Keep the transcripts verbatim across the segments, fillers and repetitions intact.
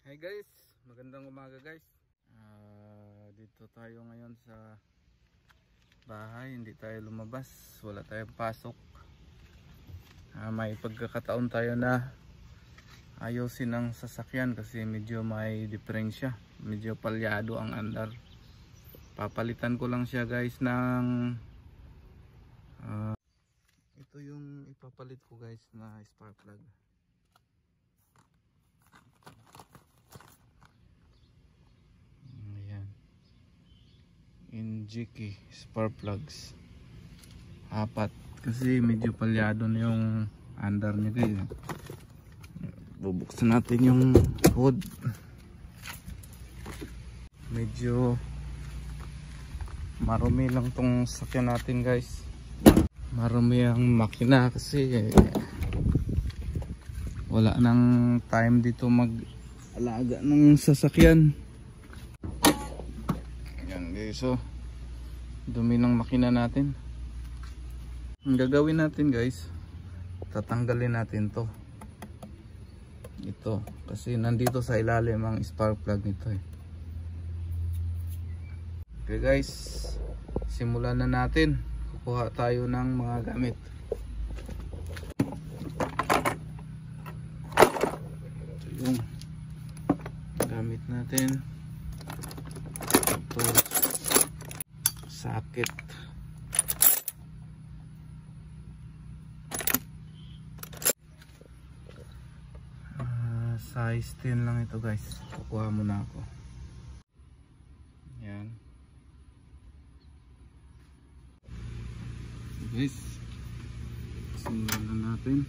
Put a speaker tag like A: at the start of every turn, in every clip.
A: Hi guys, magandang umaga guys. Uh, dito tayo ngayon sa bahay, hindi tayo lumabas, wala tayong pasok. Uh, may pagkakataon tayo na ayusin ang sasakyan kasi medyo may diferensya, medyo palyado ang andar. Papalitan ko lang siya guys ng uh, ito yung ipapalit ko guys na spark plug. Injiki spark plugs apat kasi medyo palyado na yung under niya guys. Bubuksan natin yung hood. Medyo marumi lang tong sakyan natin guys, marumi ang makina kasi wala nang time dito mag alaga ng sasakyan. So dumi ng makina natin. Ang gagawin natin guys, tatanggalin natin to ito kasi nandito sa ilalim ang spark plug nito eh. Okay guys, simulan na natin. Kukuha tayo ng mga gamit. Ito yung gamit natin. Ito sakit, uh, size ten lang ito guys. Kukuha muna ako. Yan guys, simulan na natin.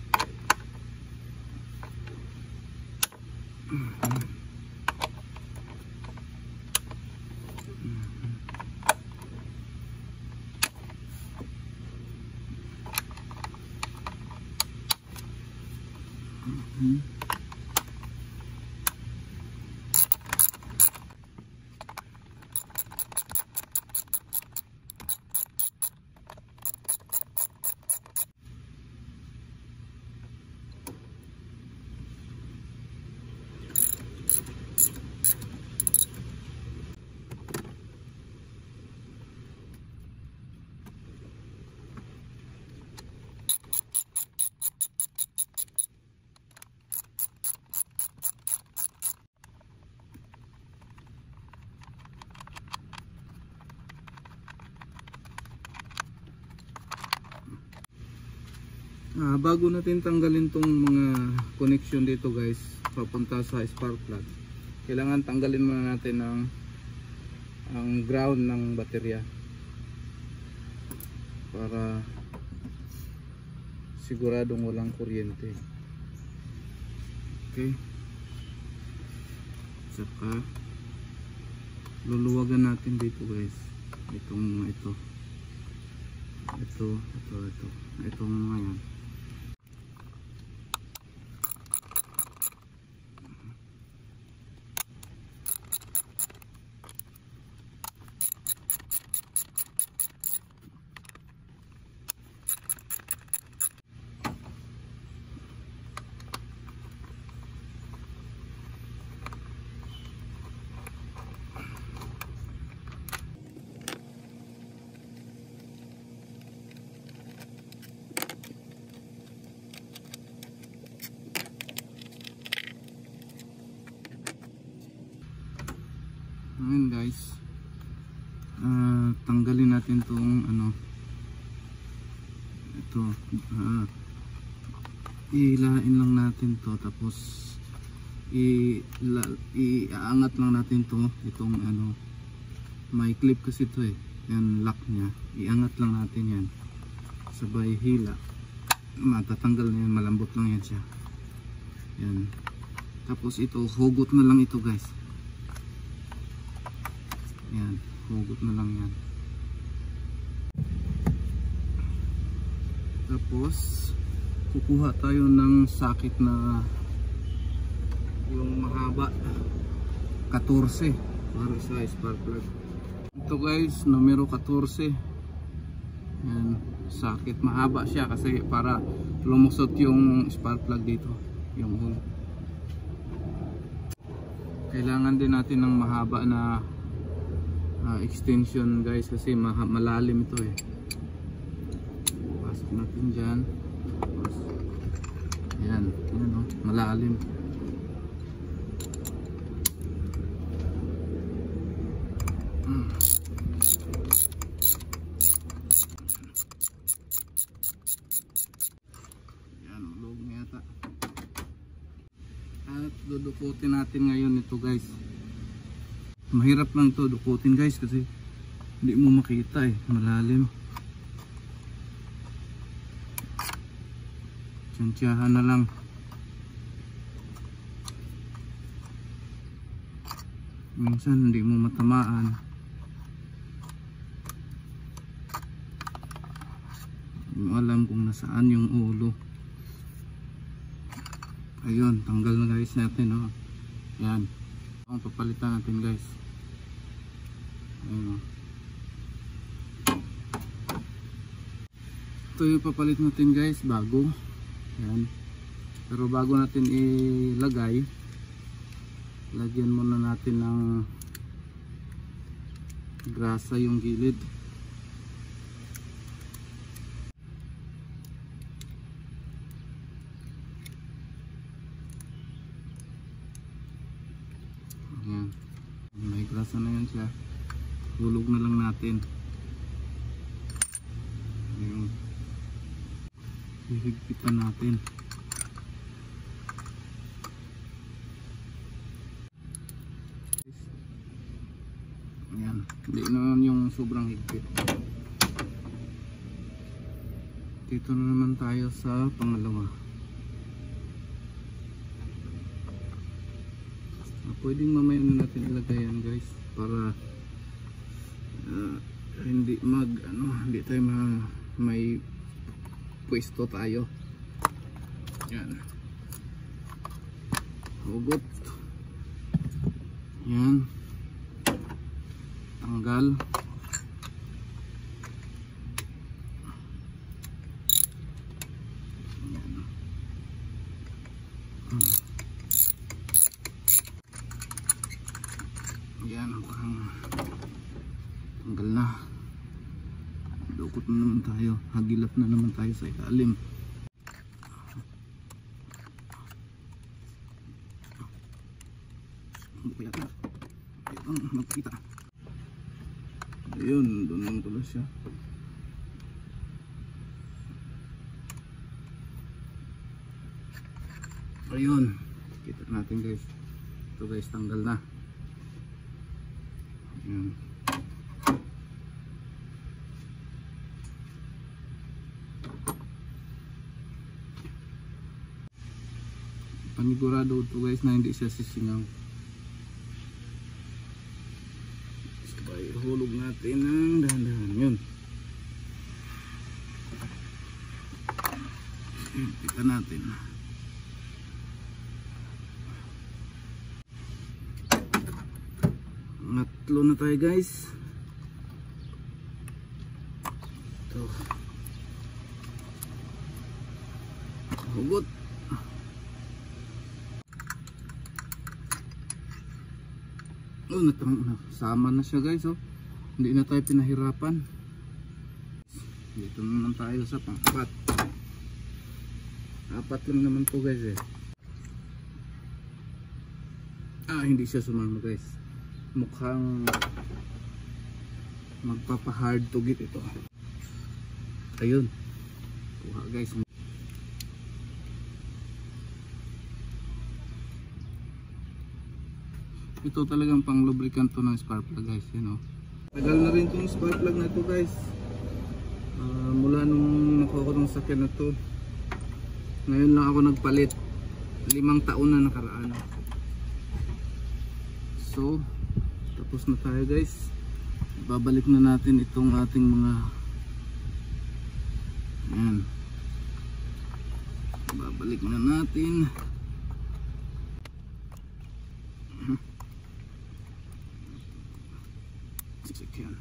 A: Hmm. Ah, bago natin tanggalin tong mga connection dito guys papunta sa spark plug, kailangan tanggalin muna natin ang ang ground ng baterya para siguradong walang kuryente. Okay, saka luluwagan natin dito guys itong ito ito ito ito itong mga yan. Ngayon guys, uh, tanggalin natin tong ano ito, uh, ilain lang natin to, tapos iaangat lang natin to, itong ano may clip kasi to eh, yan lock nya, iangat lang natin yan sabay hila, matatanggal na yan, malambot lang yan siya yan. Tapos ito, hugot na lang ito guys. Yan, hugot na lang yan. Tapos kukuha tayo ng sakit na yung mahaba fourteen para sa spark plug. Ito guys, numero fourteen. Yan, sakit mahaba siya kasi para lumusot yung spark plug dito, yung hole. Kailangan din natin ng mahaba na uh, extension guys, kasi ma malalim ito eh. Pasok natin dyan. Tapos, yan, yan oh, malalim. Hmm. Yan, ulog na yata. At dudukutin natin ngayon ito guys. Mahirap lang to dukutin guys kasi hindi mo makita eh, malalim. Tsansyahan na lang. Minsan hindi mo matamaan. Hindi mo alam kung nasaan yung ulo. Ayun, tanggal na guys natin oh. Yan. Ang papalitan natin guys. Ayun oh. Ito yung papalit natin guys, bago. Yan. Pero bago natin ilagay, lagyan muna natin ng grasa yung gilid. Yan. May grasa na yan siya. Hulog na lang natin. Ayun. Hihigpitan natin. Ayan, hindi naman yung sobrang higpit. Dito na naman tayo sa pangalawa. Ah, pwedeng mamaya na natin ilagay yan guys, para uh, hindi mag ano, hindi tayo ma, may pwesto tayo. Yan. Hugot. Yan. Tanggal. Yan. Hmm. Yan. Parang tanggal na. Dukot na naman tayo, hagilap na naman tayo sa ilalim. Ano kaya ito? Ayun, magkita. Ayun, doon naman tuloy siya. Ayun, kita natin guys. Ito guys, tanggal na. Ayun. Panigurado ito guys na hindi siya sisingaw. Sabay hulog natin ng dahan-dahan. Yun. Kita natin. Ngatlo na tayo guys. Ito. Hugot. Oh, nasama na siya guys oh. Hindi na tayo pinahirapan. Dito naman tayo sa pang-apat. Apat lang naman po guys eh. Ah, hindi siya sumama guys. Mukhang magpapa-hard to get ito. Ayun. Kuha guys. Ito talagang pang lubricant to ng spark plug guys, you know. Tagal na rin itong spark plug na ito guys. Uh, mula nung nakuha ko ng sakyan na to. Ngayon lang ako nagpalit. Limang taon na nakaraan. So, tapos na tayo guys. Babalik na natin itong ating mga ayan. Babalik na natin. Second.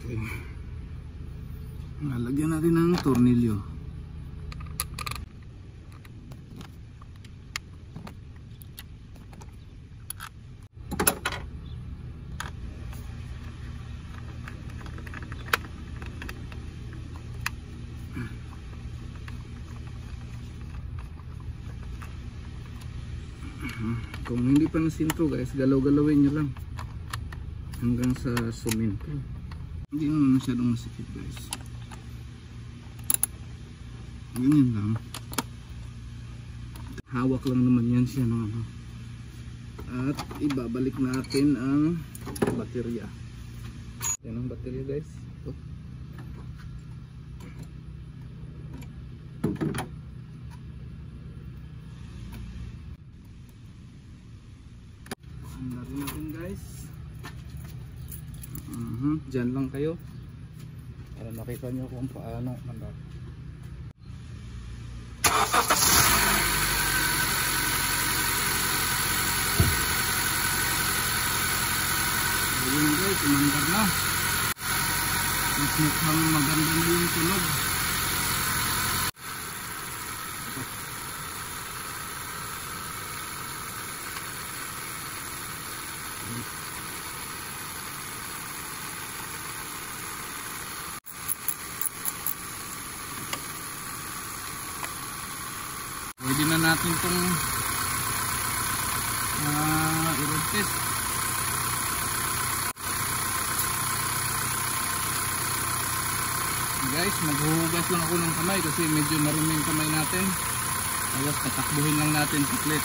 A: Okay. Nalagyan natin ng tornilyo. Kung hindi pa nasintro guys, galaw-galawin nyo lang hanggang sa sumintro. Hindi naman masyadong masikip guys. Ganyan lang. Hawak lang naman yan siya ng ano. At ibabalik natin ang baterya. Yan ang baterya guys. Ito. Narin natin guys. Uh-huh. Diyan lang kayo para makita nyo kung paano manda. Ayun guys, umandar na. Mas mukhang maganda na yung tunog. Pwede na natin itong uh, i-road test. Guys, maghuhugas lang ako ng kamay kasi medyo marumi yung kamay natin. Tapos tatakbuhin lang natin saglit.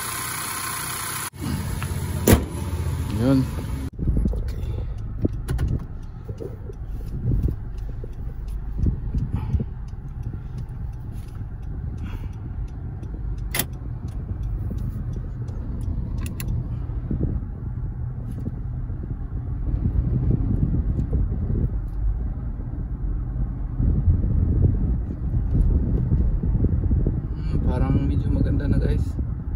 A: Yun. Parang medyo maganda na guys.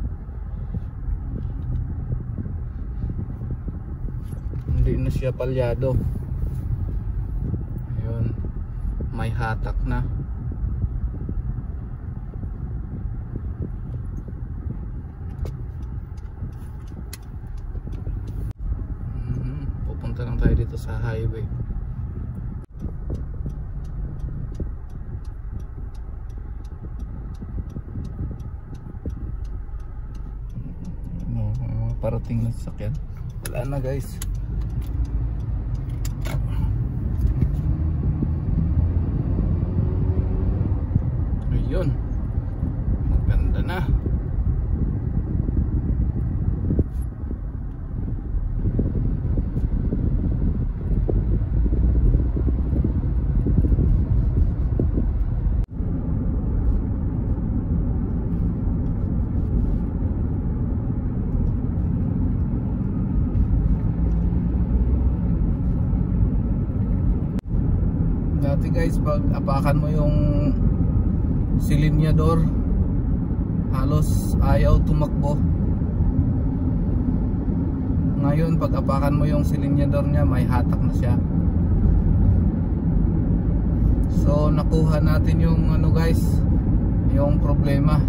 A: Hindi na siya palyado. Ayun, may hatak na. mm-hmm. Pupunta lang tayo dito sa highway. Parating na sasakyan. Wala na guys. Ayun. Maganda na. Dati guys, pag apakan mo yung silinyador, halos ayaw tumakbo. Ngayon pag apakan mo yung silinyador niya, may hatak na siya. So nakuha natin yung ano guys, yung problema.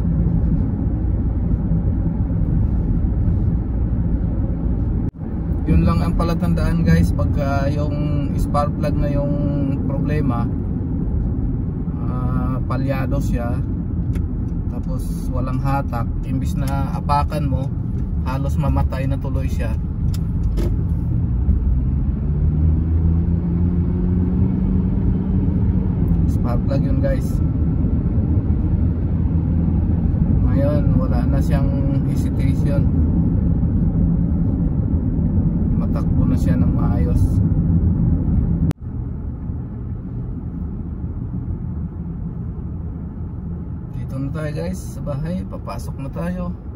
A: Yun lang ang palatandaan guys, pagka yung spark plug na yung problema, uh, palyado siya, tapos walang hatak, imbis na apakan mo, halos mamatay na tuloy siya. Spark plug yun guys. Ngayon wala na siyang hesitation, matakbo na siya ng maayos. Dito na tayo guys sa bahay, papasok na tayo.